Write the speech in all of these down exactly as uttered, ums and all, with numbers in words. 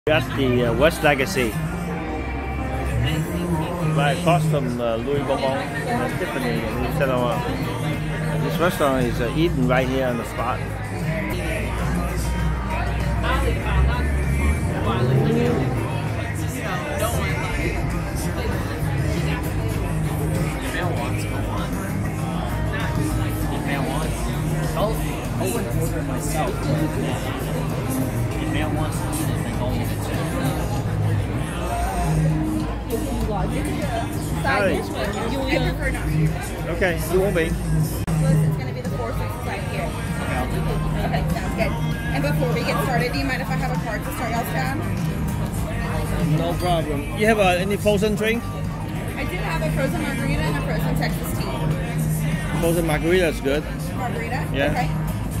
That's the uh, West Legacy. Right across from uh, Louis Vuitton and Tiffany and Saint Laurent. This restaurant is uh, eaten right here on the spot. I'll order myself. If man wants to eat it, then I'll eat it too. Hi. Okay, you won't be. It's going to be the four sixty-five here. Okay, sounds good. And before we get started, do you mind if I have a card to start y'all's down? No problem. You have uh, any frozen drink? I do have a frozen margarita and a frozen Texas tea. Frozen margarita is good. Margarita? Yeah. Okay.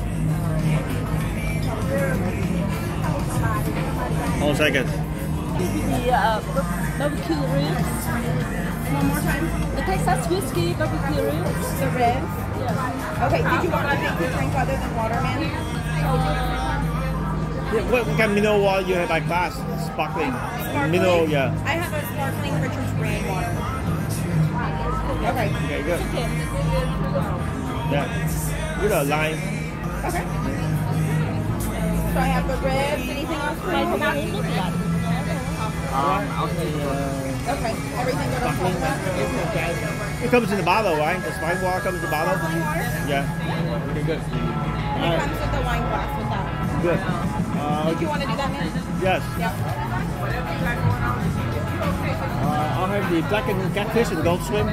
Hold a second. The uh, B B Q Ribs. One more time. The Texas whiskey B B Q Ribs. The ribs? Yeah. Okay, did you want to take the drink other than water, man? Yeah, what kind of mineral water you have by glass? Sparkling. Sparkling? Mineral, yeah. I have a sparkling Richard's rainwater. Okay. Okay, good. Yeah. With a lime. Okay. So I have the ribs. Anything else for you? Um, I'll say, uh, Okay. Everything that I'm talking about? It comes in the bottle, right? The wine water comes in the bottle? Wine water? Yeah. Okay, good. And it comes with the wine glass with that. Good. Uh, Did you want to do that, man? yes. Yep. Uh, I'll have the blackened catfish and gold swim.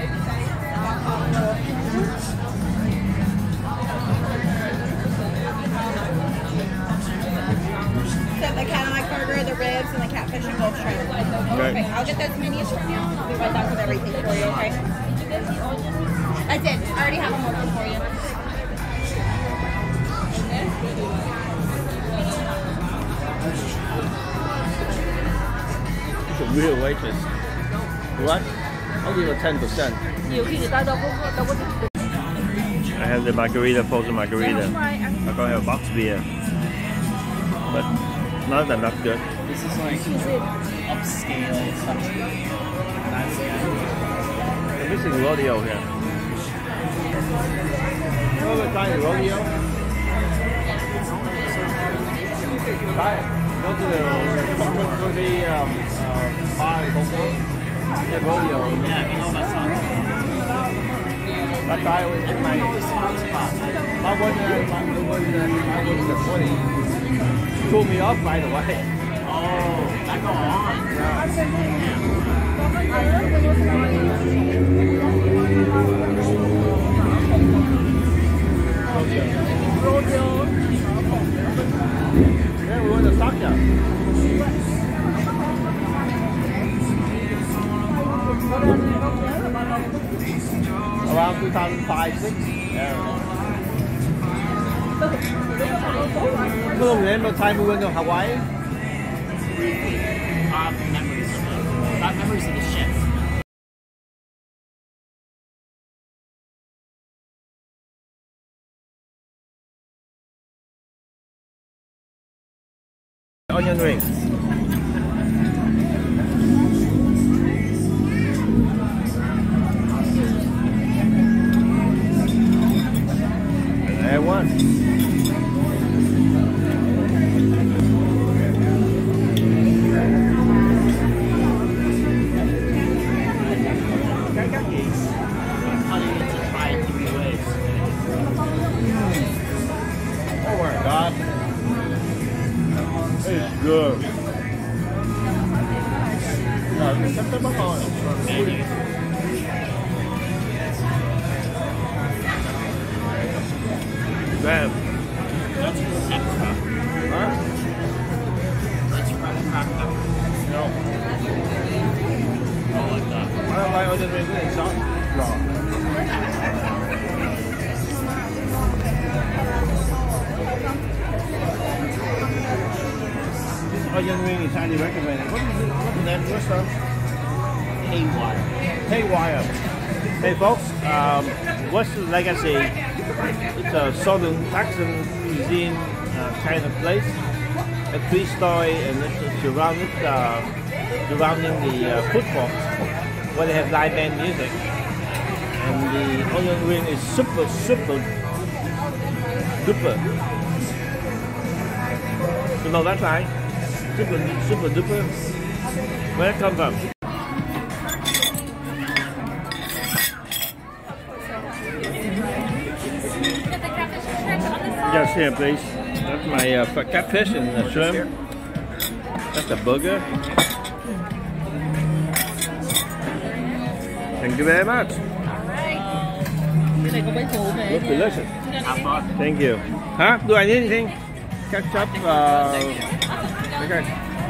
So the Cadillac burger, the ribs, and the catfish and gold shrimp. Right. Okay, I'll get those menus from you, and I'll be right back with everything for you, okay? I did. I already have them working for you. It's a real waitress. What? I'll give her ten percent. Nhiều khi người ta đâu có đâu có I have the margarita, frozen margarita. I'm gonna have a box beer. But not that not good. this is like upscale country. That's it. I'm missing rodeo here. You ever tried the rodeo? Try it. Go to the go to the um, uh, bar in Hong the rodeo. Yeah, you know that song. That guy was in my spot. I was uh, I was uh, I was the twenty. Pulled me up right away. Oh, that go on. Yeah, we went to Stockton. Around two thousand five, six. Yeah. You remember the time we went to Hawaii? Uh, memories of it. Not memories of the ship. Onion rings. And one. Cutting it to try it three ways. Oh my God. It's good. No, September on. Damn. That's extra. Huh? That's fresh cracked pepper. No. I like that. I don't like onion rings. It's not raw. Onion ring is highly recommended. What is it? What's the name of the restaurant? Haywire. Haywire. Hey folks, um, West Legacy. It's a southern Texan cuisine uh, kind of place. a three-story and it's surrounded, uh, surrounding the uh, food court where they have live band music. And the onion ring is super, super duper. You know that right? Super, super duper. Where it come from? Yes, here please. That's my uh, catfish and the shrimp. That's a burger. Thank you very much. Looks delicious. Thank you. Huh? Do I need anything? Ketchup? Uh, okay.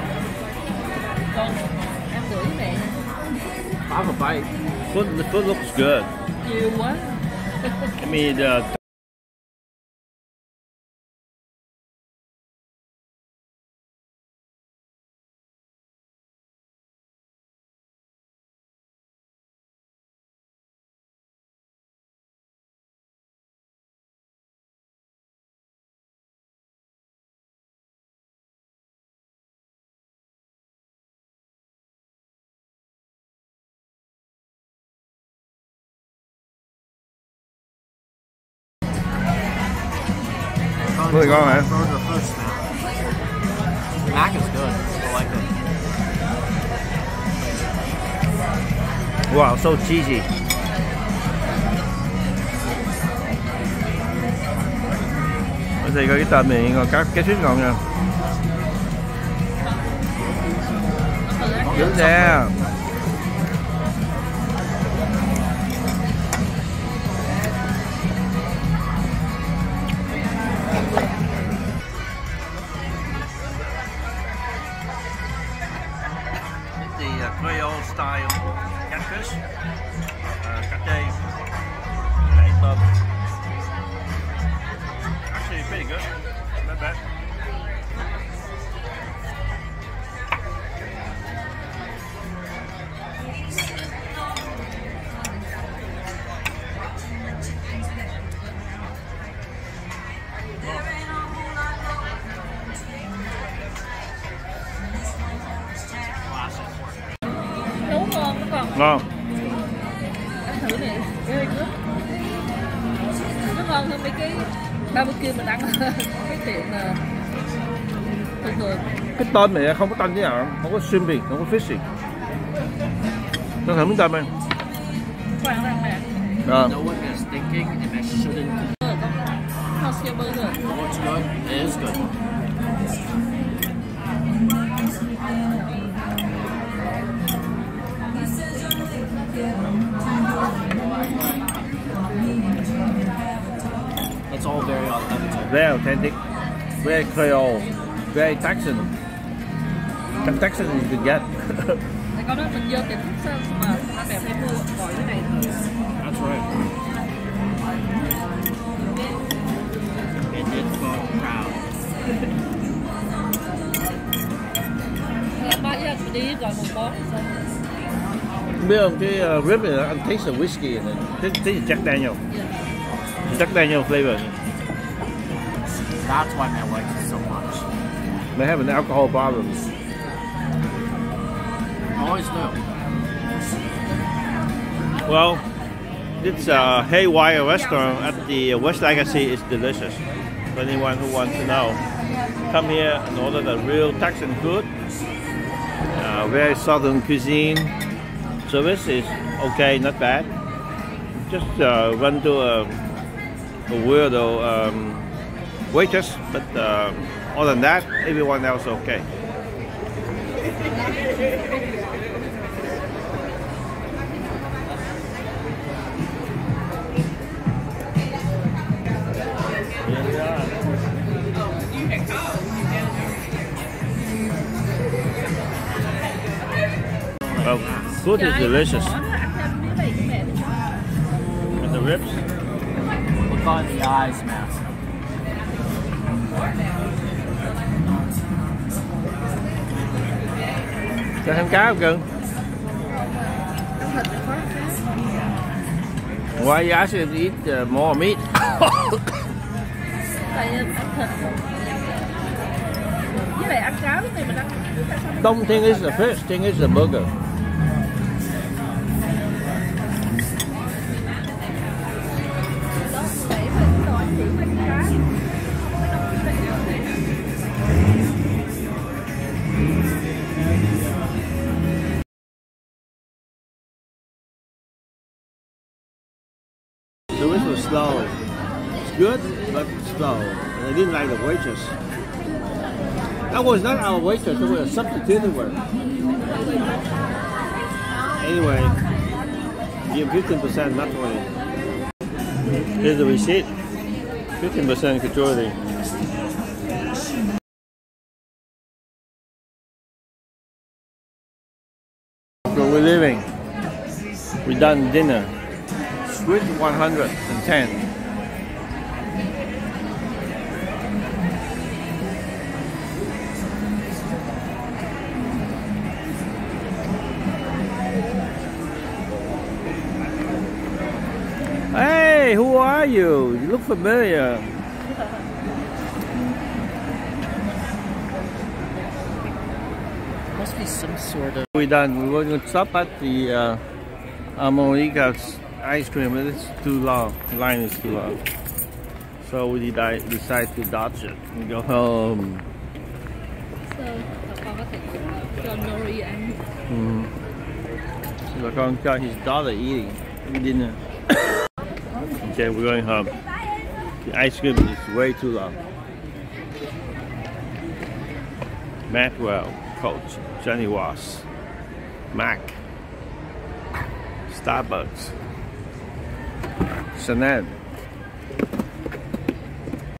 Half a bite. Food, the food looks good. Nhiều quá. I mean, uh, really go, man. Burger first now. Mac is good. I like it. Wow, so cheesy. Bây giờ có cái tôm này còn cá cá suyết ngon nha. Đúng nè. Creole style catfish, uh, Cathay, um, actually pretty good, not bad. Nấu ngon nó còn. Ngon. Ăn thử nè, very good. Nó ngon hơn mấy cái bê bê quy mình ăn ở cái tiệm thường thường. Cái tôm này không có tanh thế nào, không có shrimpy, không có fishy. Con thử miếng tôm em. Khoan ăn nè. Rồi. No one is thinking and I shouldn't. How's your burger? Oh, it's good. It is good. It's all very authentic. Very authentic, very Creole, very Texan. Texan you could get. Tại con đó mình vô tiệm Texas mà nó đẹp hay mua gọi cái này thôi. That's right. It did go proud. Ba giờ mình đi gọi một món xong. Biết không, cái uh, rib này anh taste the whiskey này, this, this is Jack Daniel. Jack Daniel flavor. That's why I like it so much. They have an alcohol problem. Always do. Well, it's a Haywire Restaurant at the West Legacy. It's delicious. For anyone who wants to know, come here and order the real Texan food. Uh, very southern cuisine. Service is okay, not bad. Just uh, run to a, a weirdo um, waitress, but uh, other than that, everyone else okay. Well, food is delicious. And the ribs. Look on the eyes, man. Cho thêm cá không cưng? Why you ask if you eat uh, more meat? Tại ăn thịt. này ăn cháo lúc này mình ăn. Don't think it's the fish, think it's the burger. Louis was slow. It's good, but slow. And I didn't like the waitress. That was not our waitress, it was a substitute one. Anyway, give fifteen percent, not twenty. Here's the receipt. fifteen percent gratuity. So we're leaving. We're done dinner. Sweet one hundred ten. Hey, who are you? You look familiar. Must be some sort of. We're done. We were going to stop at the uh, Margarita's ice cream, but it's too long. The line is too long. So we decide, decide to dodge it and go home. So, con có thể cho Nori ăn. Mm. So con cho his daughter eating dinner. Okay, we're going home. The ice cream is way too long. Maxwell, Coach, Johnny Ross, Mac, Starbucks, Chanel.